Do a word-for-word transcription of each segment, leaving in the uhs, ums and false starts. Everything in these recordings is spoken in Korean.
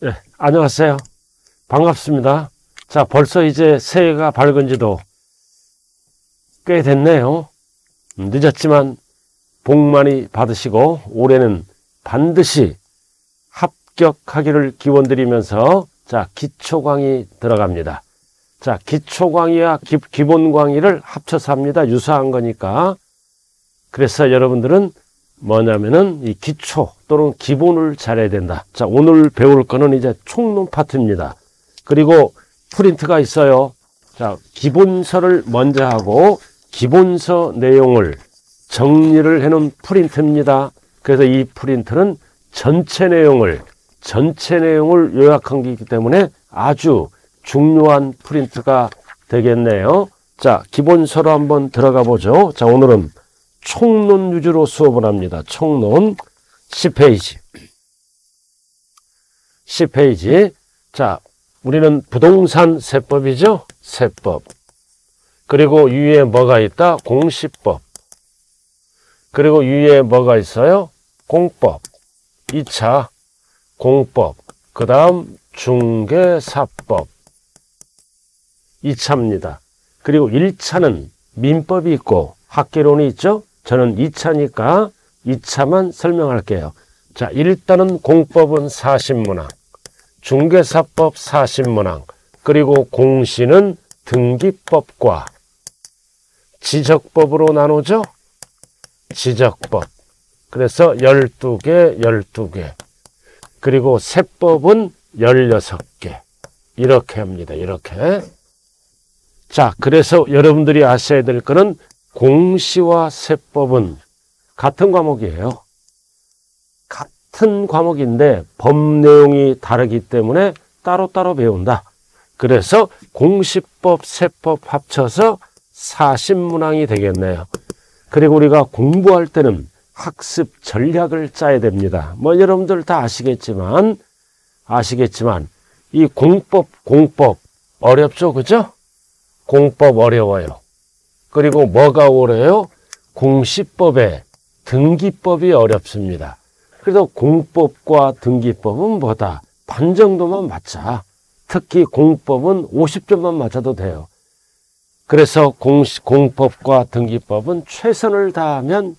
네, 안녕하세요. 반갑습니다. 자, 벌써 이제 새해가 밝은 지도 꽤 됐네요. 늦었지만 복 많이 받으시고 올해는 반드시 합격하기를 기원드리면서 자, 기초 강의 들어갑니다. 자, 기초 강의와 기, 기본 강의를 합쳐서 합니다. 유사한 거니까. 그래서 여러분들은 뭐냐면은 이 기초 또는 기본을 잘해야 된다. 자, 오늘 배울 거는 이제 총론 파트입니다. 그리고 프린트가 있어요. 자, 기본서를 먼저 하고 기본서 내용을 정리를 해 놓은 프린트입니다. 그래서 이 프린트는 전체 내용을 전체 내용을 요약한 게이기 때문에 아주 중요한 프린트가 되겠네요. 자, 기본서로 한번 들어가 보죠. 자, 오늘은 총론 위주로 수업을 합니다. 총론 십 페이지. 십 페이지. 자, 우리는 부동산 세법이죠. 세법. 그리고 위에 뭐가 있다? 공시법. 그리고 위에 뭐가 있어요? 공법. 이 차 공법. 그 다음 중개사법. 이 차입니다. 그리고 일 차는 민법이 있고 학개론이 있죠. 저는 이 차니까 이 차만 설명할게요. 자, 일단은 공법은 사십 문항, 중개사법 사십 문항, 그리고 공시는 등기법과 지적법으로 나누죠. 지적법. 그래서 열두 개, 열두 개. 그리고 세법은 열여섯 개. 이렇게 합니다. 이렇게. 자, 그래서 여러분들이 아셔야 될 거는 공시와 세법은 같은 과목이에요. 같은 과목인데 법 내용이 다르기 때문에 따로따로 배운다. 그래서 공시법, 세법 합쳐서 사십 문항이 되겠네요. 그리고 우리가 공부할 때는 학습 전략을 짜야 됩니다. 뭐 여러분들 다 아시겠지만 아시겠지만 이 공법, 공법 어렵죠, 그죠? 공법 어려워요. 그리고 뭐가 어려워요? 공시법에 등기법이 어렵습니다. 그래서 공법과 등기법은 뭐다? 반 정도만 맞자. 특히 공법은 오십 점만 맞아도 돼요. 그래서 공시, 공법과 등기법은 최선을 다하면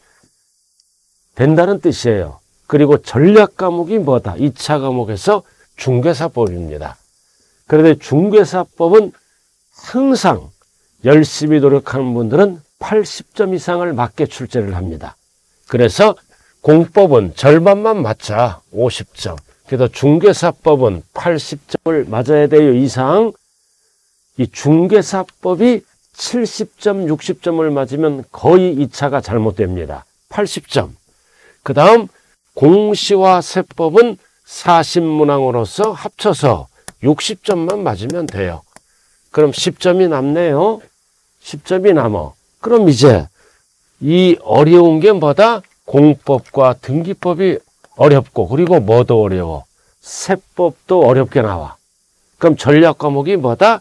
된다는 뜻이에요. 그리고 전략 과목이 뭐다? 이 차 과목에서 중개사법입니다. 그런데 중개사법은 항상 열심히 노력하는 분들은 팔십 점 이상을 맞게 출제를 합니다. 그래서 공법은 절반만 맞자. 오십 점. 그래서 중개사법은 팔십 점을 맞아야 돼요. 이상. 이 중개사법이 칠십 점, 육십 점을 맞으면 거의 이 차가 잘못됩니다. 팔십 점. 그 다음 공시와 세법은 사십 문항으로서 합쳐서 육십 점만 맞으면 돼요. 그럼 십 점이 남네요. 십 점이 남어. 그럼 이제 이 어려운 게 뭐다? 공법과 등기법이 어렵고 그리고 뭐도 어려워? 세법도 어렵게 나와. 그럼 전략 과목이 뭐다?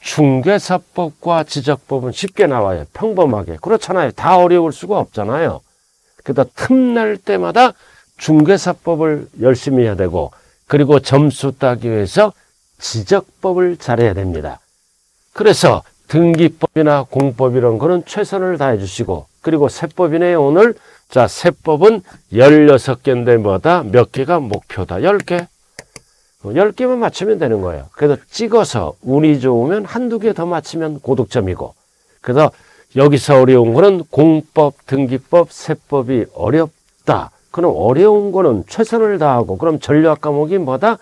중개사법과 지적법은 쉽게 나와요. 평범하게. 그렇잖아요. 다 어려울 수가 없잖아요. 그래서 틈날 때마다 중개사법을 열심히 해야 되고 그리고 점수 따기 위해서 지적법을 잘해야 됩니다. 그래서 등기법이나 공법 이런 거는 최선을 다해 주시고 그리고 세법이네요. 오늘 자, 세법은 열여섯 개인데 뭐다? 몇 개가 목표다? 열 개. 열 개만 맞추면 되는 거예요. 그래서 찍어서 운이 좋으면 한두 개 더 맞추면 고득점이고 그래서 여기서 어려운 거는 공법, 등기법, 세법이 어렵다. 그럼 어려운 거는 최선을 다하고 그럼 전략 과목이 뭐다?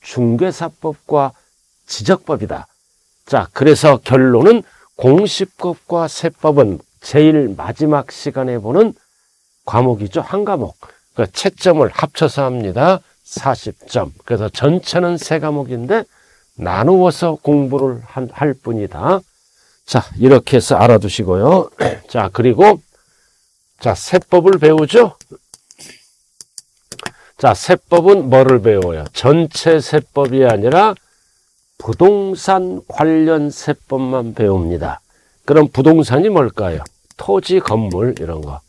중개사법과 지적법이다. 자, 그래서 결론은 공시법과 세법은 제일 마지막 시간에 보는 과목이죠. 한 과목. 그러니까 채점을 합쳐서 합니다. 사십 점. 그래서 전체는 세 과목인데 나누어서 공부를 할 뿐이다. 자, 이렇게 해서 알아두시고요. 자, 그리고 자, 세법을 배우죠. 자, 세법은 뭐를 배워요? 전체 세법이 아니라 부동산 관련 세법만 배웁니다. 그럼 부동산이 뭘까요? 토지, 건물 이런 거.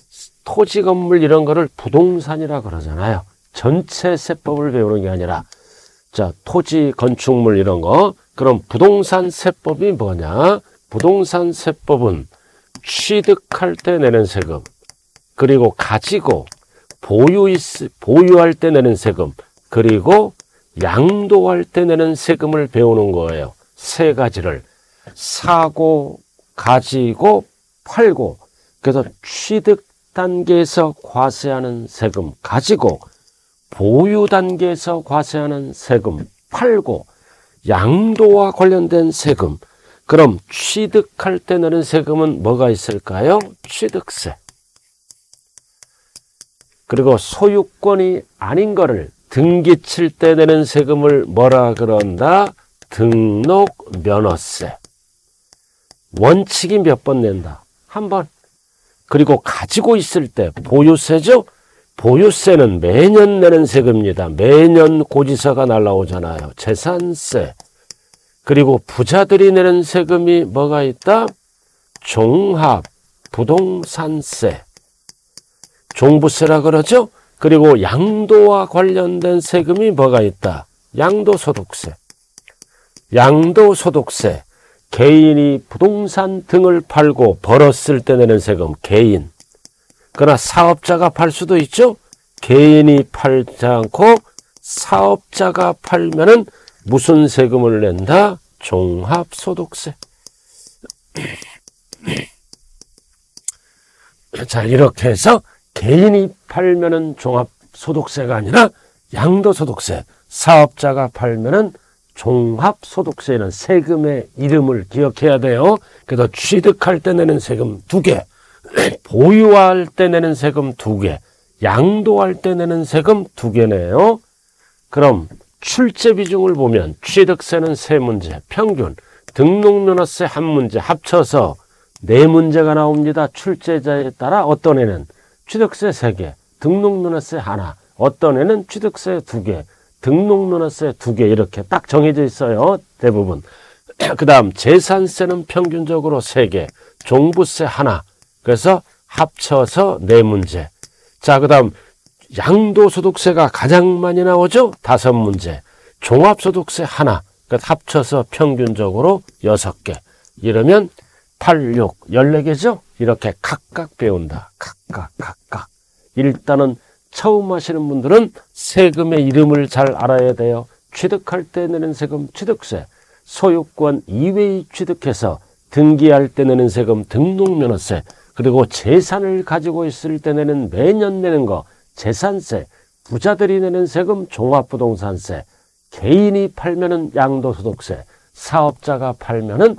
토지, 건물 이런 거를 부동산이라 그러잖아요. 전체 세법을 배우는 게 아니라 자, 토지, 건축물 이런 거. 그럼 부동산 세법이 뭐냐? 부동산 세법은 취득할 때 내는 세금, 그리고 가지고 보유 있, 보유할 때 내는 세금, 그리고 양도할 때 내는 세금을 배우는 거예요. 세 가지를. 사고, 가지고, 팔고. 그래서 취득 단계에서 과세하는 세금, 가지고, 보유 단계에서 과세하는 세금, 팔고, 양도와 관련된 세금. 그럼 취득할 때 내는 세금은 뭐가 있을까요? 취득세. 그리고 소유권이 아닌 거를 등기 칠 때 내는 세금을 뭐라 그런다? 등록면허세. 원칙이 몇 번 낸다? 한 번. 그리고 가지고 있을 때 보유세죠? 보유세는 매년 내는 세금입니다. 매년 고지서가 날라오잖아요. 재산세. 그리고 부자들이 내는 세금이 뭐가 있다? 종합 부동산세. 종부세라 그러죠? 그리고 양도와 관련된 세금이 뭐가 있다? 양도소득세. 양도소득세. 개인이 부동산 등을 팔고 벌었을 때 내는 세금, 개인. 그러나 사업자가 팔 수도 있죠? 개인이 팔지 않고 사업자가 팔면은 무슨 세금을 낸다? 종합소득세. 자, 이렇게 해서 개인이 팔면은 종합소득세가 아니라 양도소득세, 사업자가 팔면은 종합소득세는 세금의 이름을 기억해야 돼요. 그래서 취득할 때 내는 세금 두 개, 보유할 때 내는 세금 두 개, 양도할 때 내는 세금 두 개네요. 그럼 출제 비중을 보면 취득세는 세 문제, 평균, 등록면허세 한 문제 합쳐서 네 문제가 나옵니다. 출제자에 따라 어떤 애는 취득세 세 개, 등록면허세 하나, 어떤 애는 취득세 두 개, 등록면허세 두 개 이렇게 딱 정해져 있어요. 대부분. 그 다음 재산세는 평균적으로 세 개, 종부세 하나. 그래서 합쳐서 네 문제. 자, 그 다음 양도소득세가 가장 많이 나오죠? 다섯 문제. 종합소득세 하나. 그러니까 합쳐서 평균적으로 여섯 개. 이러면 팔, 육, 열네 개죠? 이렇게 각각 배운다. 각각, 각각. 일단은 처음 하시는 분들은 세금의 이름을 잘 알아야 돼요. 취득할 때 내는 세금 취득세, 소유권 이외의 취득해서 등기할 때 내는 세금 등록면허세, 그리고 재산을 가지고 있을 때 내는 매년 내는 거 재산세, 부자들이 내는 세금 종합부동산세, 개인이 팔면은 양도소득세, 사업자가 팔면은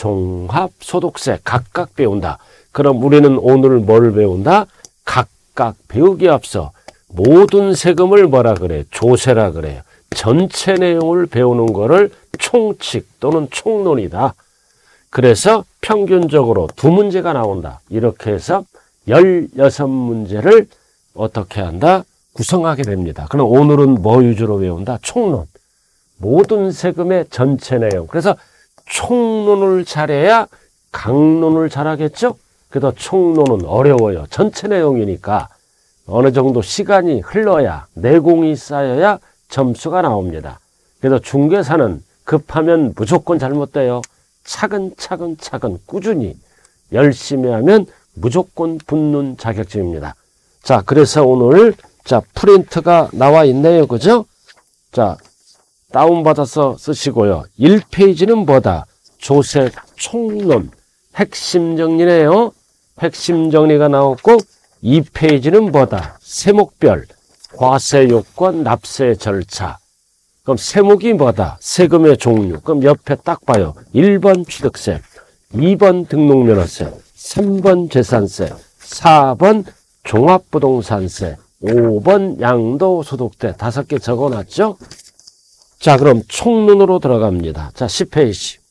종합소득세 각각 배운다. 그럼 우리는 오늘 뭘 배운다? 각각 배우기 앞서 모든 세금을 뭐라 그래? 조세라 그래요. 전체 내용을 배우는 거를 총칙 또는 총론이다. 그래서 평균적으로 두 문제가 나온다. 이렇게 해서 열여섯 문제를 어떻게 한다? 구성하게 됩니다. 그럼 오늘은 뭐 위주로 배운다? 총론. 모든 세금의 전체 내용. 그래서 총론을 잘해야 강론을 잘하겠죠? 그래서 총론은 어려워요. 전체 내용이니까 어느 정도 시간이 흘러야 내공이 쌓여야 점수가 나옵니다. 그래서 중개사는 급하면 무조건 잘못돼요. 차근차근 차근 꾸준히 열심히 하면 무조건 붙는 자격증입니다. 자, 그래서 오늘 자 프린트가 나와 있네요. 그죠? 자, 다운받아서 쓰시고요. 일 페이지는 뭐다? 조세 총론 핵심 정리네요. 핵심 정리가 나왔고 이 페이지는 뭐다? 세목별 과세 요건 납세 절차. 그럼 세목이 뭐다? 세금의 종류. 그럼 옆에 딱 봐요. 일 번 취득세, 이 번 등록면허세, 삼 번 재산세, 사 번 종합부동산세, 오 번 양도소득세. 다섯 개 적어놨죠? 자, 그럼 총론으로 들어갑니다. 자, 십 페이지.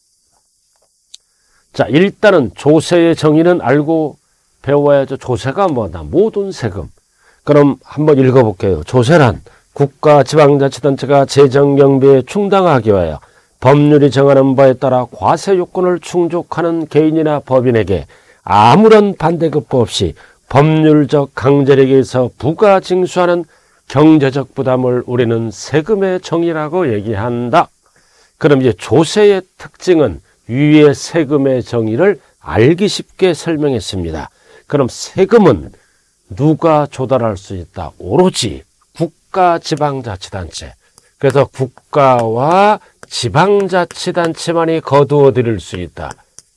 자, 일단은 조세의 정의는 알고 배워야죠. 조세가 뭐다? 모든 세금. 그럼 한번 읽어볼게요. 조세란 국가 지방자치단체가 재정경비에 충당하기 위하여 법률이 정하는 바에 따라 과세 요건을 충족하는 개인이나 법인에게 아무런 반대급부 없이 법률적 강제력에 의해서 부가 징수하는 경제적 부담을 우리는 세금의 정의라고 얘기한다. 그럼 이제 조세의 특징은 위의 세금의 정의를 알기 쉽게 설명했습니다. 그럼 세금은 누가 조달할 수 있다? 오로지 국가 지방자치단체. 그래서 국가와 지방자치단체만이 거두어 드릴 수 있다.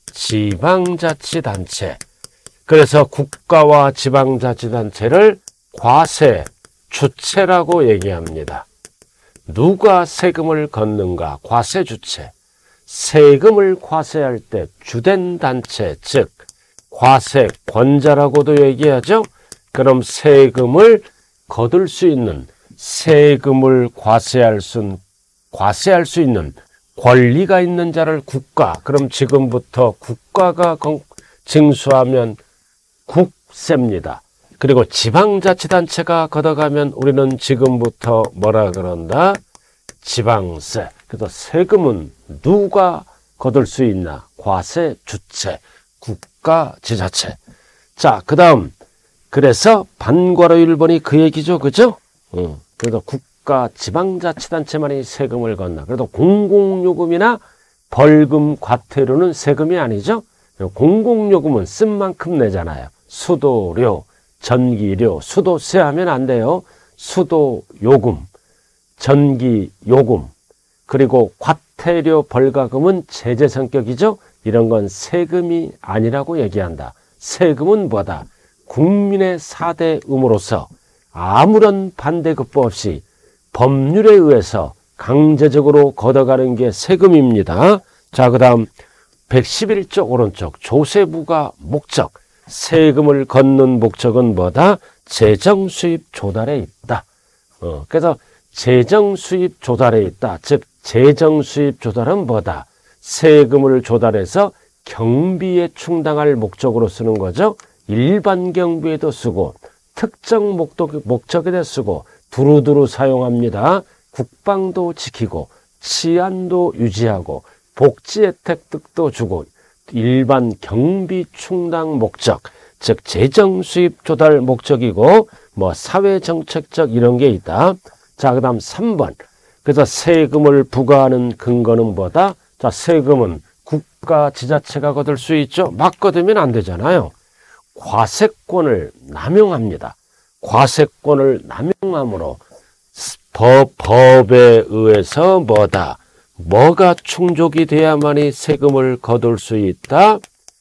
지방자치단체. 그래서 국가와 지방자치단체를 과세, 주체라고 얘기합니다. 누가 세금을 걷는가? 과세 주체. 세금을 과세할 때 주된 단체, 즉 과세권자라고도 얘기하죠. 그럼 세금을 거둘 수 있는, 세금을 과세할 수, 과세할 수 있는 권리가 있는 자를 국가. 그럼 지금부터 국가가 징수하면 국세입니다. 그리고 지방자치단체가 걷어가면 우리는 지금부터 뭐라 그런다? 지방세. 그래서 세금은 누가 거둘 수 있나? 과세 주체, 국가 지자체. 자, 그 다음 그래서 반과로 일 번이 그 얘기죠, 그죠? 어, 그래서 국가 지방자치단체만이 세금을 걷나? 그래도 공공요금이나 벌금, 과태료는 세금이 아니죠. 공공요금은 쓴 만큼 내잖아요. 수도료, 전기료, 수도세 하면 안 돼요. 수도요금, 전기요금, 그리고 과태료, 벌가금은 제재 성격이죠. 이런 건 세금이 아니라고 얘기한다. 세금은 뭐다? 국민의 사 대 의무로서 아무런 반대급부 없이 법률에 의해서 강제적으로 걷어가는 게 세금입니다. 자, 그 다음 백십일 쪽 오른쪽 조세부가 목적. 세금을 걷는 목적은 뭐다? 재정 수입 조달에 있다. 어, 그래서 재정 수입 조달에 있다. 즉 재정 수입 조달은 뭐다? 세금을 조달해서 경비에 충당할 목적으로 쓰는 거죠. 일반 경비에도 쓰고 특정 목적, 목적에도 쓰고 두루두루 사용합니다. 국방도 지키고 치안도 유지하고 복지 혜택 등도 주고 일반 경비 충당 목적, 즉 재정 수입 조달 목적이고 뭐 사회 정책적 이런 게 있다. 자, 그다음 삼 번. 그래서 세금을 부과하는 근거는 뭐다? 자, 세금은 국가 지자체가 거둘 수 있죠. 막 거두면 안 되잖아요. 과세권을 남용합니다. 과세권을 남용함으로 법, 법에 의해서 뭐다? 뭐가 충족이 돼야만이 세금을 거둘 수 있다?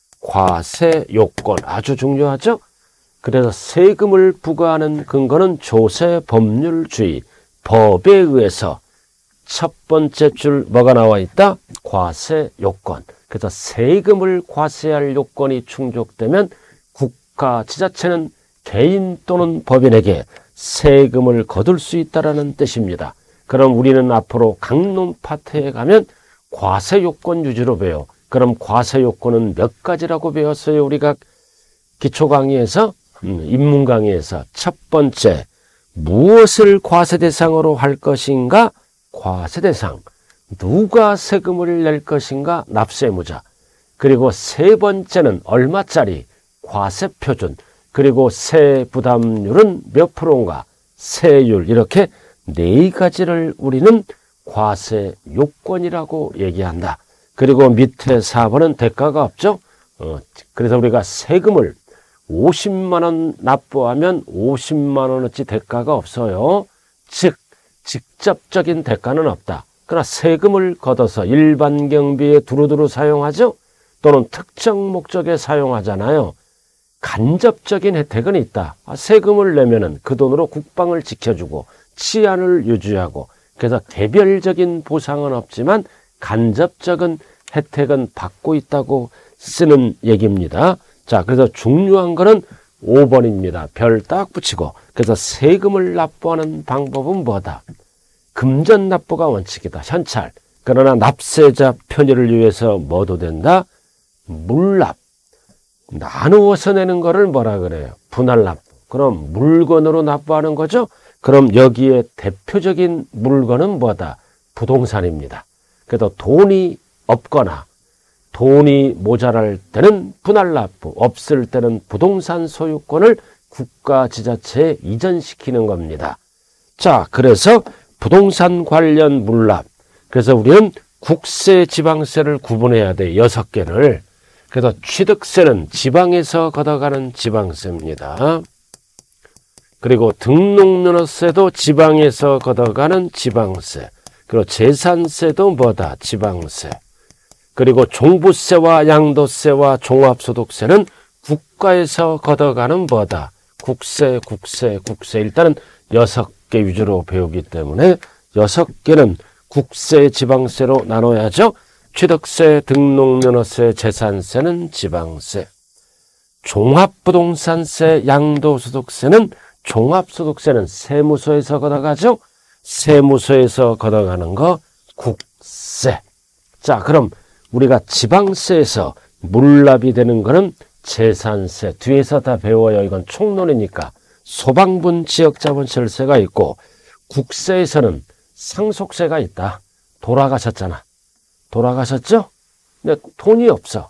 과세 요건. 아주 중요하죠? 그래서 세금을 부과하는 근거는 조세 법률주의, 법에 의해서 첫 번째 줄 뭐가 나와 있다? 과세 요건. 그래서 세금을 과세할 요건이 충족되면 국가 지자체는 개인 또는 법인에게 세금을 거둘 수 있다는 뜻입니다. 그럼 우리는 앞으로 강론 파트에 가면 과세 요건 유지로 배워. 그럼 과세 요건은 몇 가지라고 배웠어요? 우리가 기초 강의에서, 음, 입문 강의에서 첫 번째, 무엇을 과세 대상으로 할 것인가? 과세 대상. 누가 세금을 낼 것인가? 납세의무자. 그리고 세 번째는 얼마짜리? 과세 표준. 그리고 세 부담률은 몇 프로인가? 세율. 이렇게 네 가지를 우리는 과세 요건이라고 얘기한다. 그리고 밑에 사 번은 대가가 없죠. 어, 그래서 우리가 세금을 오십만 원 납부하면 오십만 원어치 대가가 없어요. 즉 직접적인 대가는 없다. 그러나 세금을 걷어서 일반 경비에 두루두루 사용하죠. 또는 특정 목적에 사용하잖아요. 간접적인 혜택은 있다. 세금을 내면은 그 돈으로 국방을 지켜주고 치안을 유지하고, 그래서 개별적인 보상은 없지만 간접적인 혜택은 받고 있다고 쓰는 얘기입니다. 자, 그래서 중요한 거는 오 번입니다. 별 딱 붙이고. 그래서 세금을 납부하는 방법은 뭐다? 금전 납부가 원칙이다. 현찰. 그러나 납세자 편의를 위해서 뭐도 된다? 물납. 나누어서 내는 거를 뭐라 그래요? 분할 납부. 그럼 물건으로 납부하는 거죠? 그럼 여기에 대표적인 물건은 뭐다? 부동산입니다. 그래서 돈이 없거나 돈이 모자랄 때는 분할 납부, 없을 때는 부동산 소유권을 국가 지자체에 이전시키는 겁니다. 자, 그래서 부동산 관련 물납. 그래서 우리는 국세, 지방세를 구분해야 돼. 여섯 개를. 그래서 취득세는 지방에서 걷어가는 지방세입니다. 그리고 등록면허세도 지방에서 걷어가는 지방세. 그리고 재산세도 뭐다? 지방세. 그리고 종부세와 양도세와 종합소득세는 국가에서 걷어가는 뭐다? 국세, 국세, 국세. 일단은 여섯 개 위주로 배우기 때문에 여섯 개는 국세, 지방세로 나눠야죠. 취득세, 등록면허세, 재산세는 지방세. 종합부동산세, 양도소득세는 종합소득세는 세무서에서 걷어가죠. 세무서에서 걷어가는 거 국세. 자, 그럼 우리가 지방세에서 물납이 되는 거는 재산세. 뒤에서 다 배워요. 이건 총론이니까. 소방분 지역자본시설세가 있고 국세에서는 상속세가 있다. 돌아가셨잖아. 돌아가셨죠? 근데 돈이 없어.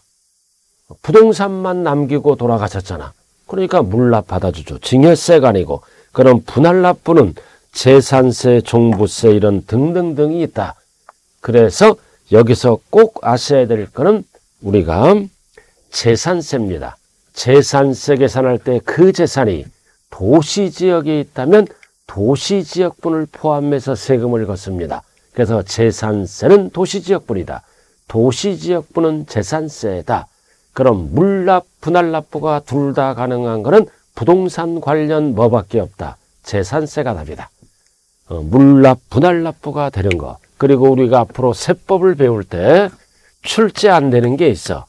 부동산만 남기고 돌아가셨잖아. 그러니까 물납 받아주죠. 증여세가 아니고. 그럼 분할납부는 재산세, 종부세 이런 등등등이 있다. 그래서 여기서 꼭 아셔야 될 거는 우리가 재산세입니다. 재산세 계산할 때 그 재산이 도시지역에 있다면 도시지역분을 포함해서 세금을 걷습니다. 그래서 재산세는 도시지역분이다. 도시지역분은 재산세다. 그럼 물납, 분할납부가 둘 다 가능한 것은 부동산 관련 뭐밖에 없다. 재산세가 답이다. 어, 물납, 분할납부가 되는 거. 그리고 우리가 앞으로 세법을 배울 때 출제 안 되는 게 있어.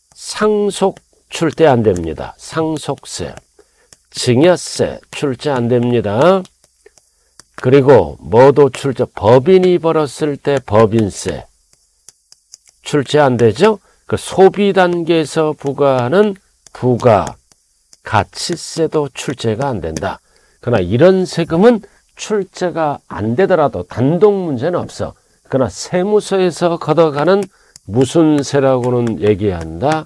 상속 출제 안 됩니다. 상속세. 증여세 출제 안 됩니다. 그리고 뭐도 출제, 법인이 벌었을 때 법인세 출제 안 되죠. 그 소비 단계에서 부과하는 부가 가치세도 출제가 안 된다. 그러나 이런 세금은 출제가 안 되더라도 단독 문제는 없어. 그러나 세무서에서 걷어가는 무슨 세라고는 얘기한다?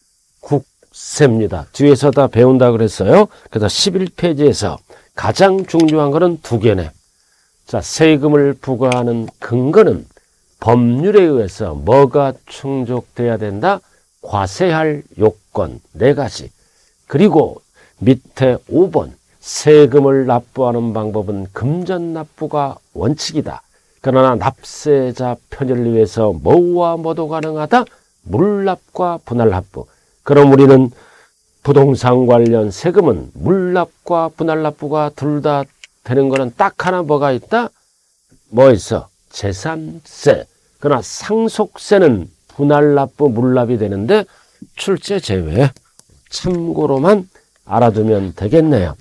국세입니다. 뒤에서 다 배운다 그랬어요. 그래서 십일 페이지에서 가장 중요한 거는 두 개네. 자, 세금을 부과하는 근거는 법률에 의해서 뭐가 충족돼야 된다? 과세할 요건 네 가지. 그리고 밑에 오 번 세금을 납부하는 방법은 금전납부가 원칙이다. 그러나 납세자 편의를 위해서 뭐와 뭐도 가능하다? 물납과 분할납부. 그럼 우리는 부동산 관련 세금은 물납과 분할납부가 둘 다 되는 거는 딱 하나 뭐가 있다? 뭐 있어? 재산세. 그러나 상속세는 분할납부, 물납이 되는데 출제 제외. 참고로만 알아두면 되겠네요.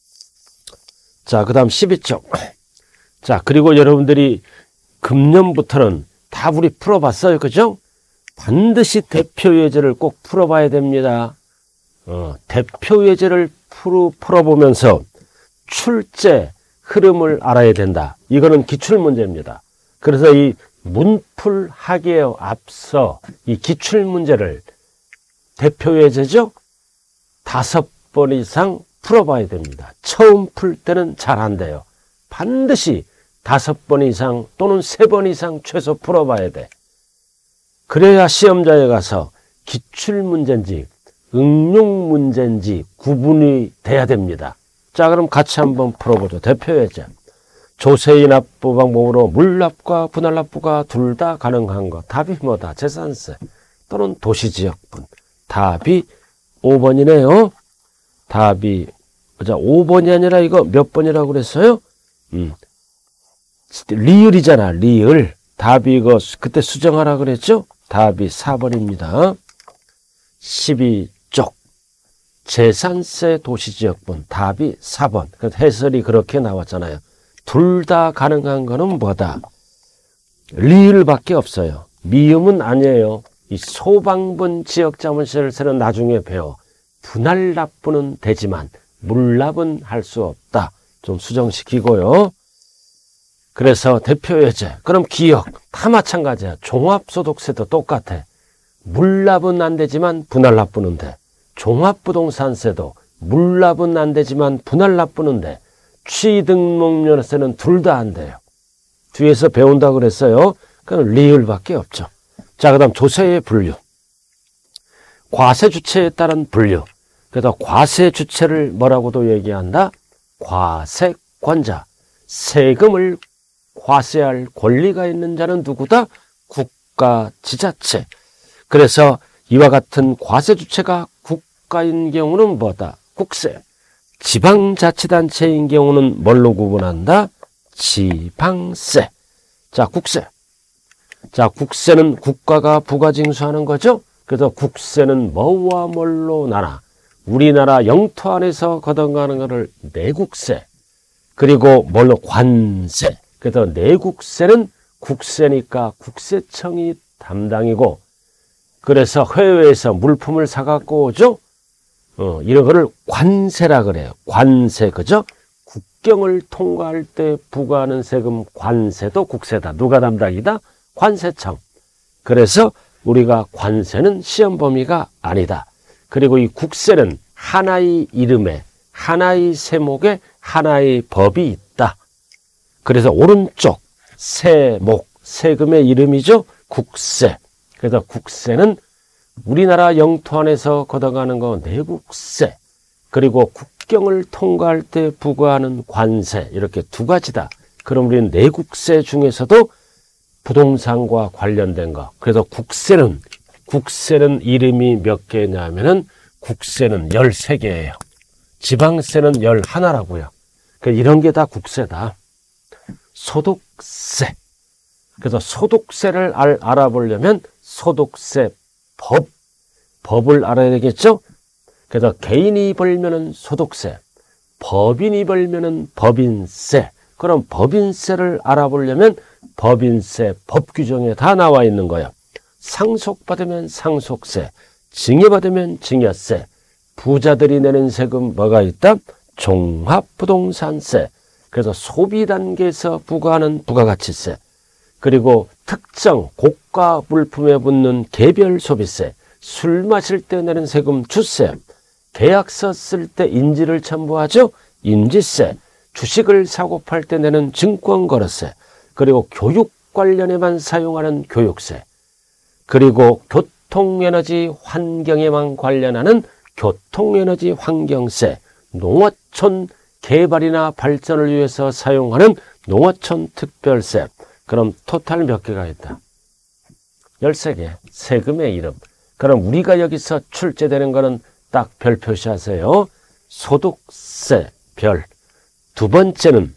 자, 그 다음 십이 쪽. 자, 그리고 여러분들이 금년부터는 다 우리 풀어봤어요. 그죠? 반드시 대표예제를 꼭 풀어봐야 됩니다. 어, 대표예제를 풀어, 풀어보면서 출제 흐름을 알아야 된다. 이거는 기출문제입니다. 그래서 이 문풀하기에 앞서 이 기출문제를 대표예제죠? 다섯 번 이상 풀어봐야 됩니다. 처음 풀 때는 잘 안 돼요. 반드시 다섯 번 이상 또는 세 번 이상 최소 풀어봐야 돼. 그래야 시험장에 가서 기출문제인지 응용문제인지 구분이 돼야 됩니다. 자, 그럼 같이 한번 풀어보죠. 대표예제. 조세의 납부 방법으로 물납과 분할납부가 둘 다 가능한 거. 답이 뭐다? 재산세 또는 도시지역분. 답이 오 번이네요. 답이 자, 오 번이 아니라 이거 몇 번이라고 그랬어요? 음. 리을이잖아. 리을. 답이 이거 그때 수정하라 그랬죠? 답이 사 번입니다. 십이 쪽. 재산세 도시지역분. 답이 사 번. 해설이 그렇게 나왔잖아요. 둘 다 가능한 거는 뭐다? 리을밖에 없어요. 미음은 아니에요. 이 소방분 지역자본시설세는 나중에 배워. 분할납부는 되지만 물납은 할 수 없다. 좀 수정시키고요. 그래서 대표예제. 그럼 기억. 다 마찬가지야. 종합소득세도 똑같아. 물납은 안 되지만 분할납부는 돼. 종합부동산세도 물납은 안 되지만 분할납부는 돼. 취등록면에서는 둘 다 안 돼요. 뒤에서 배운다고 그랬어요. 그건 리을밖에 없죠. 자, 그 다음 조세의 분류. 과세주체에 따른 분류. 그래서 과세주체를 뭐라고도 얘기한다? 과세권자. 세금을 과세할 권리가 있는 자는 누구다? 국가, 지자체. 그래서 이와 같은 과세주체가 국가인 경우는 뭐다? 국세. 지방자치단체인 경우는 뭘로 구분한다? 지방세. 자, 국세. 자, 국세는 국가가 부가징수하는 거죠? 그래서 국세는 뭐와 뭘로 나눠? 우리나라 영토 안에서 걷어가는 것을 내국세. 그리고 뭘로? 관세. 그래서 내국세는 국세니까 국세청이 담당이고, 그래서 해외에서 물품을 사갖고 오죠? 어, 이런 거를 관세라 그래요. 관세, 그죠? 국경을 통과할 때 부과하는 세금 관세도 국세다. 누가 담당이다? 관세청. 그래서 우리가 관세는 시험 범위가 아니다. 그리고 이 국세는 하나의 이름에, 하나의 세목에 하나의 법이 있다. 그래서 오른쪽 세목, 세금의 이름이죠. 국세. 그래서 국세는 우리나라 영토 안에서 걷어가는 거 내국세. 그리고 국경을 통과할 때 부과하는 관세. 이렇게 두 가지다. 그럼 우리는 내국세 중에서도 부동산과 관련된 거. 그래서 국세는, 국세는 이름이 몇 개냐면은 국세는 열세 개예요. 지방세는 열하나라고요. 그러니까 이런 게 다 국세다. 소득세. 그래서 소득세를 알, 알아보려면 소득세 법, 법을 알아야 되겠죠? 그래서 개인이 벌면은 소득세, 법인이 벌면은 법인세. 그럼 법인세를 알아보려면 법인세 법 규정에 다 나와 있는 거예요. 상속받으면 상속세, 증여받으면 증여세. 부자들이 내는 세금 뭐가 있다? 종합부동산세. 그래서 소비 단계에서 부과하는 부가가치세. 그리고 특정 고가 물품에 붙는 개별 소비세. 술 마실 때 내는 세금 주세. 계약서 쓸 때 인지를 첨부하죠? 인지세. 주식을 사고 팔 때 내는 증권거래세. 그리고 교육 관련에만 사용하는 교육세. 그리고 교통에너지 환경에만 관련하는 교통에너지 환경세. 농어촌 개발이나 발전을 위해서 사용하는 농어촌 특별세. 그럼 토탈 몇 개가 있다? 열세 개. 세금의 이름. 그럼 우리가 여기서 출제되는 거는 딱 별 표시하세요. 소득세 별. 두 번째는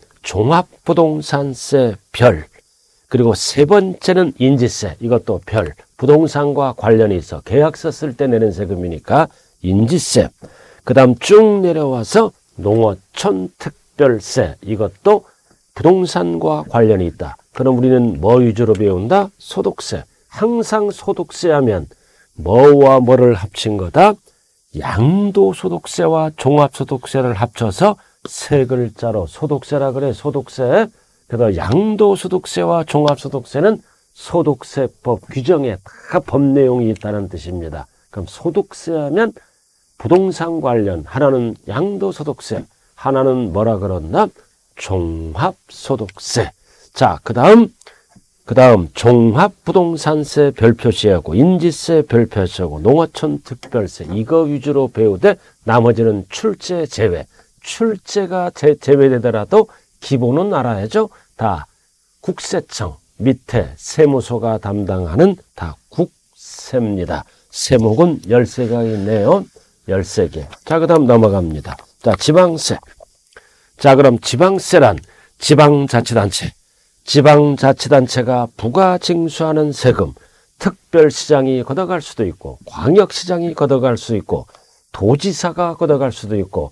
종합부동산세 별. 그리고 세 번째는 인지세. 이것도 별. 부동산과 관련이 있어. 계약서 쓸 때 내는 세금이니까 인지세. 그 다음 쭉 내려와서 농어촌 특별세. 이것도 부동산과 관련이 있다. 그럼 우리는 뭐 위주로 배운다? 소득세. 항상 소득세 하면 뭐와 뭐를 합친 거다? 양도소득세와 종합소득세를 합쳐서 세 글자로 소득세라 그래. 소득세. 그래서 양도소득세와 종합소득세는 소득세법 규정에 다 법 내용이 있다는 뜻입니다. 그럼 소득세 하면 부동산 관련, 하나는 양도소득세, 하나는 뭐라 그랬나? 종합소득세. 자, 그 다음, 그 다음 종합부동산세 별 표시하고 인지세 별 표시하고 농어촌 특별세 이거 위주로 배우되 나머지는 출제 제외. 출제가 제, 제외되더라도 기본은 알아야죠. 다 국세청 밑에 세무서가 담당하는 다 국세입니다. 세목은 열세 개가 있네요. 열세 개. 자, 그 다음 넘어갑니다. 자, 지방세. 자, 그럼 지방세란 지방자치단체. 지방자치단체가 부가징수하는 세금, 특별시장이 걷어갈 수도 있고, 광역시장이 걷어갈 수 있고, 도지사가 걷어갈 수도 있고,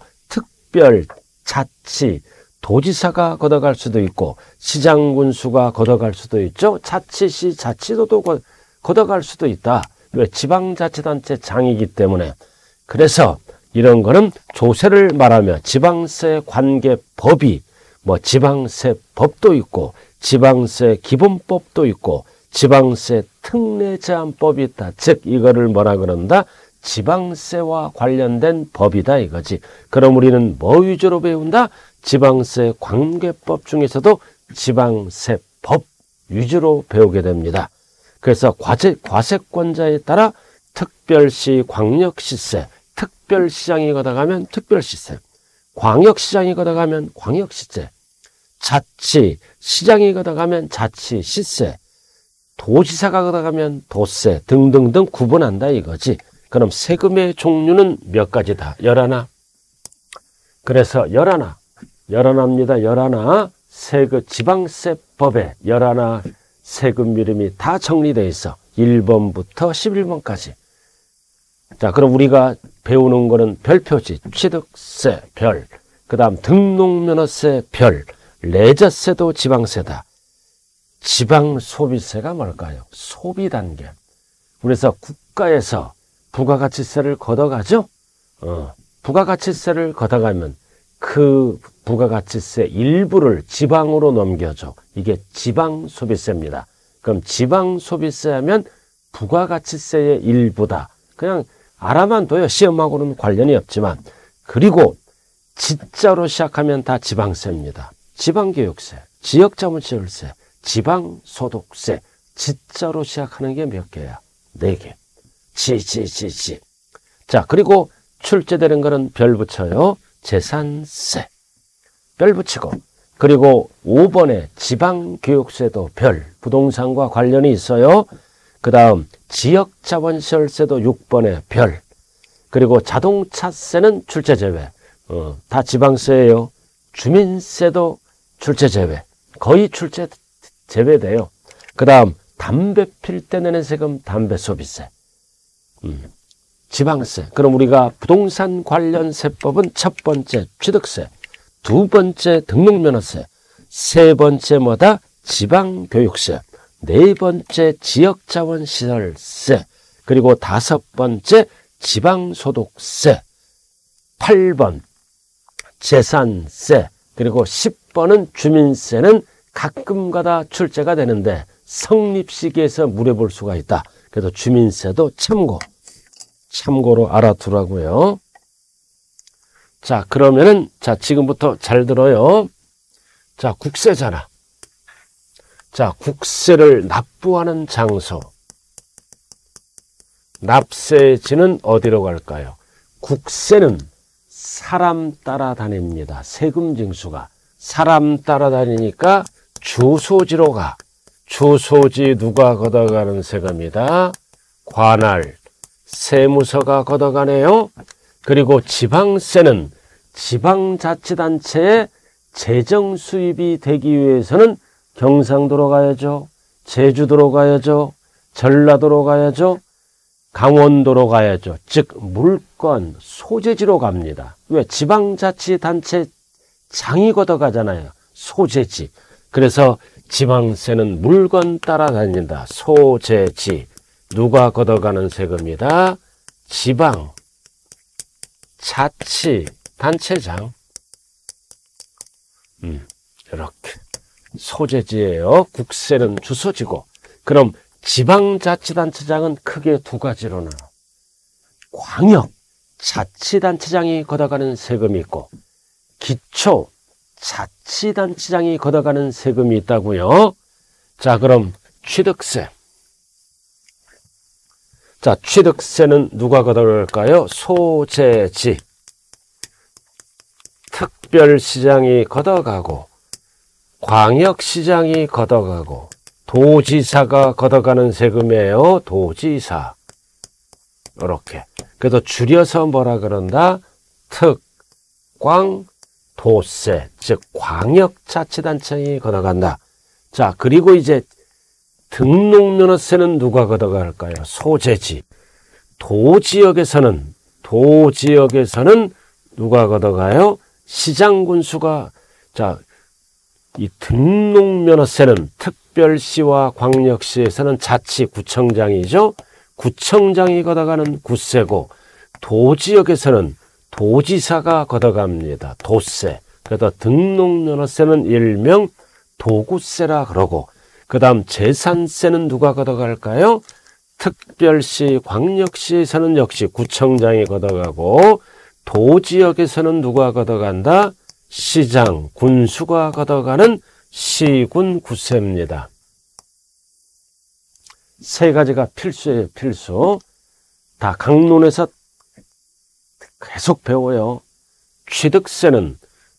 특별자치, 도지사가 걷어갈 수도 있고, 시장군수가 걷어갈 수도 있죠. 자치시, 자치도도 걷어갈 수도 있다. 왜? 지방자치단체 장이기 때문에. 그래서 이런 거는 조세를 말하며 지방세 관계법이 뭐 지방세 법도 있고 지방세 기본법도 있고 지방세 특례제한법이 있다. 즉 이거를 뭐라 그런다? 지방세와 관련된 법이다 이거지. 그럼 우리는 뭐 위주로 배운다? 지방세 관계법 중에서도 지방세법 위주로 배우게 됩니다. 그래서 과세, 과세권자에 따라 특별시, 광역시세, 특별시장이 걷어가면 특별시세, 광역시장이 걷어가면 광역시세, 자치, 시장이 걷어가면 자치시세, 도지사가 걷어가면 도세 등등등 구분한다 이거지. 그럼 세금의 종류는 몇 가지다? 열하나. 그래서 열하나, 열하나입니다. 열하나. 세금 지방세법에 열하나 세금 이름이 다 정리되어 있어. 일 번부터 십일 번까지. 자, 그럼 우리가 배우는 거는 별표지. 취득세, 별. 그 다음 등록면허세, 별. 레저세도 지방세다. 지방소비세가 뭘까요? 소비단계. 그래서 국가에서 부가가치세를 걷어가죠? 어, 부가가치세를 걷어가면 그 부가가치세 일부를 지방으로 넘겨줘. 이게 지방소비세입니다. 그럼 지방소비세 하면 부가가치세의 일부다. 그냥 알아만 둬요. 시험하고는 관련이 없지만. 그리고 지자로 시작하면 다 지방세입니다. 지방교육세, 지역자본시설세, 지방소득세. 지자로 시작하는 게 몇 개야? 네 개. 지, 지, 지, 지. 자, 그리고 출제되는 거는 별 붙여요. 재산세. 별 붙이고. 그리고 오 번에 지방교육세도 별. 부동산과 관련이 있어요. 그 다음 지역자본시설세도 육 번에 별. 그리고 자동차세는 출제 제외. 어, 다 지방세예요. 주민세도 출제 제외. 거의 출제 제외돼요. 그 다음 담배 필 때 내는 세금 담배소비세. 음, 지방세. 그럼 우리가 부동산 관련 세법은 첫 번째 취득세, 두 번째 등록면허세, 세 번째 뭐다? 지방교육세, 네 번째 지역자원시설세, 그리고 다섯 번째 지방소득세, 팔 번 재산세, 그리고 십 번은 주민세는 가끔가다 출제가 되는데 성립시기에서 물어볼 수가 있다. 그래서 주민세도 참고, 참고로 알아두라고요. 자, 그러면은, 자, 지금부터 잘 들어요. 자, 국세잖아. 자, 국세를 납부하는 장소. 납세지는 어디로 갈까요? 국세는 사람 따라다닙니다. 세금 징수가. 사람 따라다니니까 주소지로 가. 주소지 누가 걷어가는 세금이다? 관할, 세무서가 걷어가네요. 그리고 지방세는 지방자치단체의 재정 수입이 되기 위해서는 경상도로 가야죠. 제주도로 가야죠. 전라도로 가야죠. 강원도로 가야죠. 즉 물건, 소재지로 갑니다. 왜? 지방자치단체 장이 걷어가잖아요. 소재지. 그래서 지방세는 물건 따라다닌다. 소재지. 누가 걷어가는 세금이다? 지방, 자치, 단체장. 음, 이렇게. 소재지예요. 국세는 주소지고. 그럼 지방자치단체장은 크게 두 가지로 나눠. 광역, 자치단체장이 걷어가는 세금이 있고, 기초, 자치단체장이 걷어가는 세금이 있다고요. 자, 그럼 취득세. 자, 취득세는 누가 걷어갈까요? 소재지. 특별시장이 걷어가고, 광역시장이 걷어가고, 도지사가 걷어가는 세금이에요. 도지사. 이렇게. 그래도 줄여서 뭐라 그런다? 특, 광, 도세. 즉 광역자치단체장이 걷어간다. 자, 그리고 이제 등록면허세는 누가 걷어갈까요? 소재지. 도지역에서는 도지역에서는 누가 걷어가요? 시장군수가. 자, 이 등록면허세는 특별시와 광역시에서는 자치구청장이죠. 구청장이 걷어가는 구세고, 도지역에서는 도지사가 걷어갑니다. 도세. 그래서 등록면허세는 일명 도구세라 그러고, 그 다음 재산세는 누가 걷어갈까요? 특별시, 광역시에서는 역시 구청장이 걷어가고 도지역에서는 누가 걷어간다? 시장, 군수가 걷어가는 시군 구세입니다. 세 가지가 필수예요. 필수. 다 강론에서 계속 배워요. 취득세는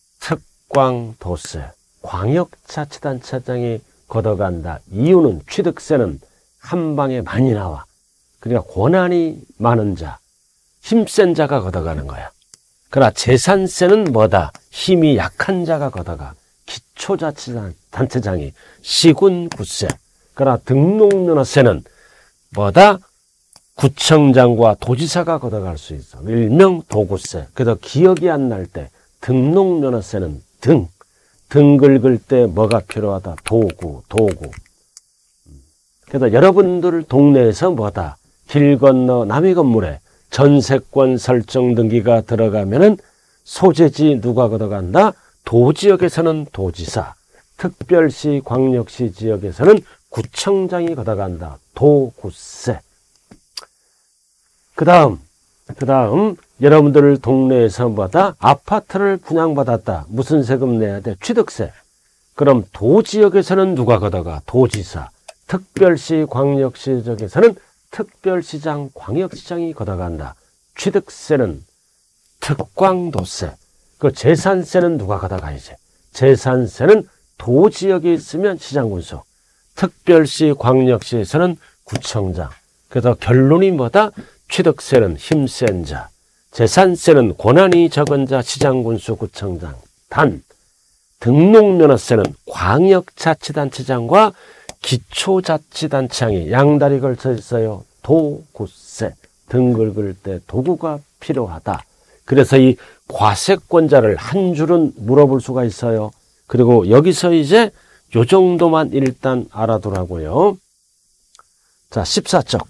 특광도세, 광역자치단체장이 걷어간다. 이유는 취득세는 한 방에 많이 나와. 그러니까 권한이 많은 자, 힘센 자가 걷어가는 거야. 그러나 재산세는 뭐다? 힘이 약한 자가 걷어가. 기초자치단체장이 시군 구세. 그러나 등록면허세는 뭐다? 구청장과 도지사가 걷어갈 수 있어. 일명 도구세. 그래서 기억이 안 날 때 등록면허세는 등. 등 긁을 때 뭐가 필요하다? 도구, 도구. 그래서 여러분들 동네에서 뭐다? 길 건너 남의 건물에 전세권 설정 등기가 들어가면은 소재지 누가 걷어간다? 도지역에서는 도지사, 특별시, 광역시 지역에서는 구청장이 걷어간다. 도구세. 그 다음, 그 다음, 여러분들 동네에서 뭐다? 아파트를 분양받았다. 무슨 세금 내야 돼? 취득세. 그럼 도지역에서는 누가 걷어가? 도지사. 특별시, 광역시 지역에서는 특별시장, 광역시장이 걷어간다. 취득세는 특광도세. 그 재산세는 누가 걷어가 이제? 재산세는 도지역에 있으면 시장군수. 특별시, 광역시에서는 구청장. 그래서 결론이 뭐다? 취득세는 힘센 자, 재산세는 권한이 적은 자, 시장군수, 구청장. 단, 등록면허세는 광역자치단체장과 기초자치단체장이 양다리 걸쳐 있어요. 도구세. 등 긁을 때 도구가 필요하다. 그래서 이 과세권자를 한 줄은 물어볼 수가 있어요. 그리고 여기서 이제 요 정도만 일단 알아두라고요. 자, 십사 쪽.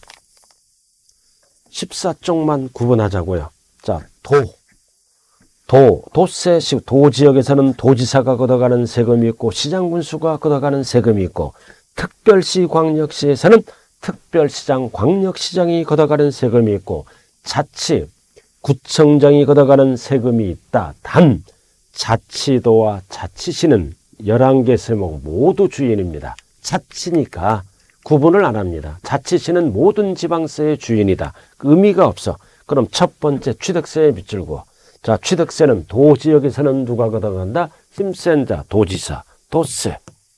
십사 쪽만 구분하자고요. 자, 도. 도, 도세, 도지역에서는 도지사가 걷어가는 세금이 있고 시장군수가 걷어가는 세금이 있고 특별시, 광역시에서는 특별시장, 광역시장이 걷어가는 세금이 있고 자치, 구청장이 걷어가는 세금이 있다. 단, 자치도와 자치시는 열한 개 세목 모두 주인입니다. 자치니까 구분을 안 합니다. 자치시는 모든 지방세의 주인이다. 의미가 없어. 그럼 첫 번째 취득세에 밑줄고, 자, 취득세는 도지역에서는 누가 걷어간다? 힘센 자, 도지사, 도세.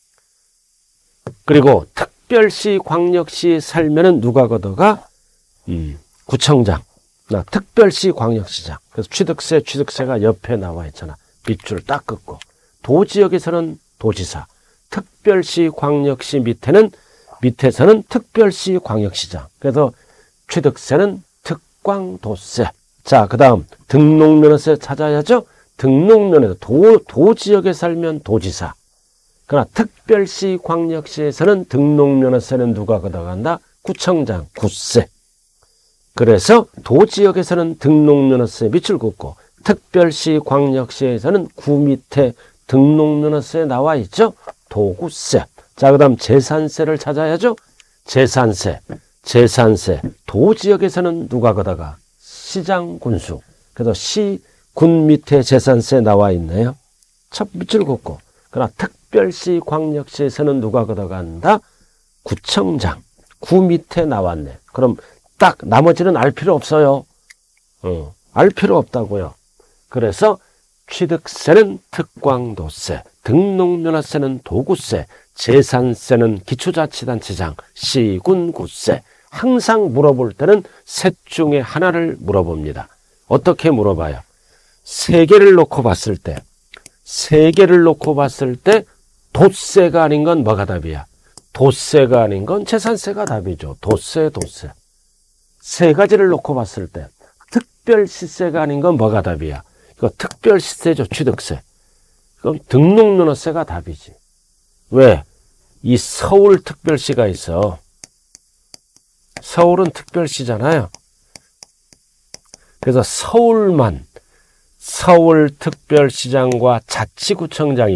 그리고 특별시, 광역시 살면은 누가 걷어가? 음, 구청장. 나 특별시, 광역시장. 그래서 취득세, 취득세가 옆에 나와 있잖아. 밑줄 딱 긋고. 도지역에서는 도지사, 특별시, 광역시 밑에는 밑에서는 특별시, 광역시장. 그래서 취득세는 특광도세. 자, 그 다음 등록면허세 찾아야죠. 등록면허세, 도, 도지역에 살면 도지사. 그러나 특별시, 광역시에서는 등록면허세는 누가 걷어간다? 구청장, 구세. 그래서 도지역에서는 등록면허세 밑줄 긋고 특별시, 광역시에서는 구 밑에 등록면허세 나와 있죠. 도구세. 자, 그 다음 재산세를 찾아야죠. 재산세, 재산세. 도지역에서는 누가 걷어가? 시장, 군수. 그래서 시, 군 밑에 재산세 나와 있네요. 첫 밑줄 긋고. 그러나 특별시, 광역시에서는 누가 걷어간다? 구청장. 구 밑에 나왔네. 그럼 딱 나머지는 알 필요 없어요. 어, 알 필요 없다고요. 그래서 취득세는 특광도세, 등록면허세는 도구세, 재산세는 기초자치단체장, 시군구세. 항상 물어볼 때는 셋 중에 하나를 물어봅니다. 어떻게 물어봐요? 세 개를 놓고 봤을 때, 세 개를 놓고 봤을 때 도세가 아닌 건 뭐가 답이야? 도세가 아닌 건 재산세가 답이죠. 도세, 도세. 세 가지를 놓고 봤을 때 특별시세가 아닌 건 뭐가 답이야? 이거 특별시세죠. 취득세. 그럼 등록면허세가 답이지. 왜? 이 서울특별시가 있어. 서울은 특별시잖아요. 그래서 서울만 서울특별시장과 자치구청장이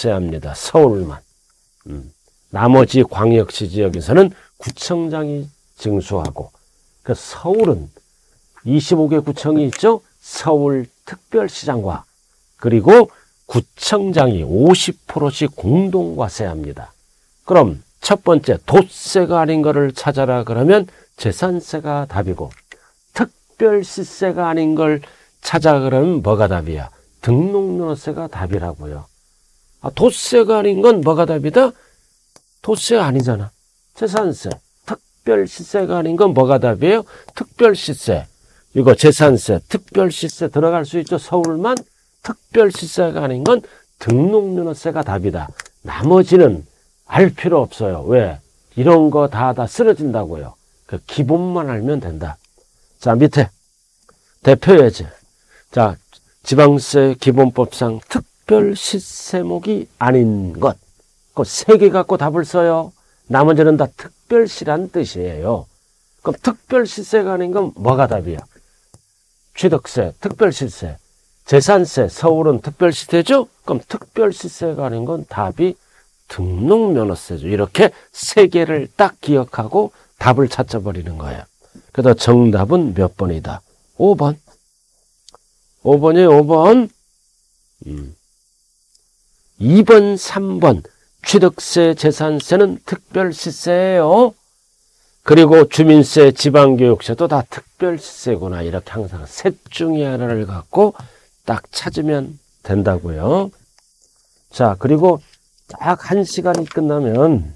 공동과세합니다. 서울만. 음. 나머지 광역시 지역에서는 구청장이 징수하고, 그 서울은 이십오 개 구청이 있죠. 서울특별시장과 그리고 구청장이 오십 퍼센트씩 공동과세합니다. 그럼 첫 번째 돛세가 아닌 거를 찾아라 그러면 재산세가 답이고, 특별시세가 아닌 걸 찾아 그러면 뭐가 답이야? 등록면허세가 답이라고요. 아, 돛세가 아닌 건 뭐가 답이다? 돛세가 아니잖아. 재산세. 특별시세가 아닌 건 뭐가 답이에요? 특별시세. 이거 재산세, 특별시세 들어갈 수 있죠. 서울만. 특별시세가 아닌 건 등록면허세가 답이다. 나머지는 알 필요 없어요. 왜? 이런 거 다 다 쓰러진다고요. 그 기본만 알면 된다. 자, 밑에 대표예제. 자, 지방세 기본법상 특별시세목이 아닌 것. 그 세 개 갖고 답을 써요. 나머지는 다 특별시란 뜻이에요. 그럼 특별시세가 아닌 건 뭐가 답이야? 취득세, 특별시세, 재산세, 서울은 특별시세죠? 그럼 특별시세가 아닌 건 답이 등록면허세죠. 이렇게 세 개를 딱 기억하고 답을 찾아버리는 거예요. 그래서 정답은 몇 번이다? 오 번. 오 번이에요, 오 번. 음. 이 번, 삼 번. 취득세, 재산세는 특별시세예요. 그리고 주민세, 지방교육세도 다 특별시세구나. 이렇게 항상 셋 중에 하나를 갖고 딱 찾으면 된다고요. 자, 그리고 딱 한 시간이 끝나면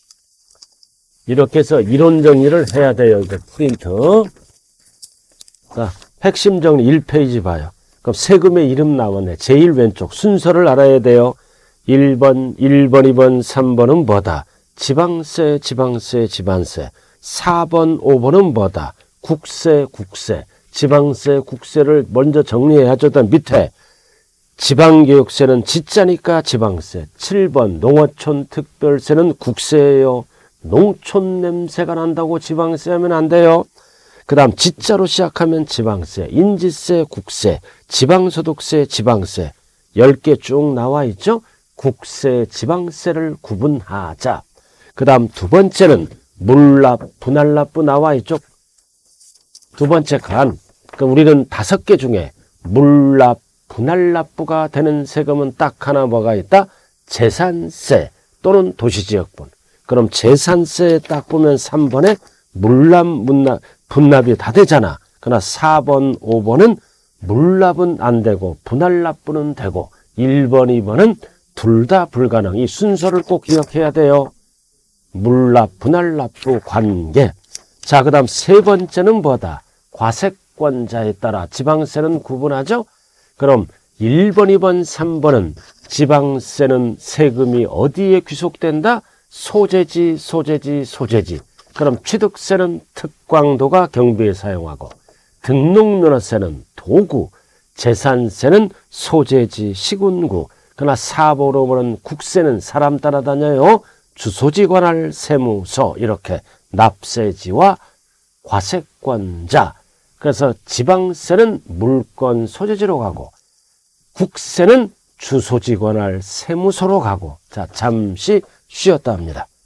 이렇게 해서 이론 정리를 해야 돼요. 이거 프린트. 자, 핵심 정리 일 페이지 봐요. 그럼 세금의 이름 나왔네. 제일 왼쪽 순서를 알아야 돼요. 일 번, 일 번, 이 번, 삼 번은 뭐다? 지방세, 지방세, 지방세. 사 번, 오 번은 뭐다? 국세, 국세. 지방세, 국세를 먼저 정리해야죠. 일단 밑에 지방교육세는 지자니까 지방세. 칠 번 농어촌 특별세는 국세예요. 농촌 냄새가 난다고 지방세 하면 안 돼요. 그 다음 지자로 시작하면 지방세, 인지세, 국세, 지방소득세, 지방세. 열 개 쭉 나와 있죠. 국세, 지방세를 구분하자. 그 다음 두 번째는 물납, 분할납부 나와 있죠. 두 번째 간. 그러니까 우리는 다섯 개 중에 물납, 분할납부가 되는 세금은 딱 하나 뭐가 있다? 재산세 또는 도시지역분. 그럼 재산세에 딱 보면 삼 번에 물납, 문납, 분납이 다 되잖아. 그러나 사 번, 오 번은 물납은 안 되고 분할납부는 되고 일 번, 이 번은 둘 다 불가능. 이 순서를 꼭 기억해야 돼요. 물납, 분할납부 관계. 자, 그 다음 세 번째는 뭐다? 과세권자에 따라 지방세는 구분하죠. 그럼 일 번, 이 번, 삼 번은 지방세는 세금이 어디에 귀속된다? 소재지, 소재지, 소재지. 그럼 취득세는 특광도가 경비에 사용하고, 등록면허세는 도구, 재산세는 소재지, 시군구. 그러나 사 번, 오 번은 국세는 사람 따라다녀요. 주소지 관할 세무서. 이렇게 납세지와 과세권자. 그래서 지방세는 물건 소재지로 가고, 국세는 주소지 관할 세무서로 가고. 자, 잠시 쉬었다 합니다.